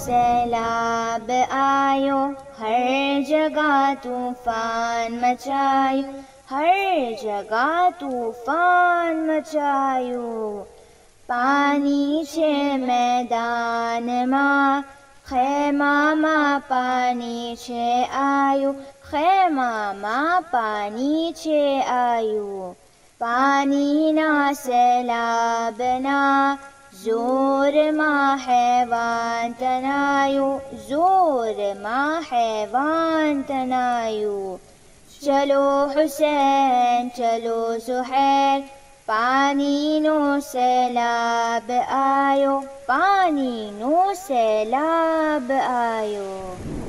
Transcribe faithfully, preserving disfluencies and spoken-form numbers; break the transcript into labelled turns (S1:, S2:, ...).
S1: सैलाब आयो, हर जगह तूफान मचायो, हर जगह तूफान मचायो। पानी छे मैदान मां, खेमा मां पानी छे आयो, खेमा मां पानी छे आयो। पानी ना सैलाब ना जोर मां हैवान तनायो, जोर मां हैवान तनायो। चलो हुसैन चलो ज़ुहैर, पानी नो सैलाब आयो, पानी नो सैलाब आयो।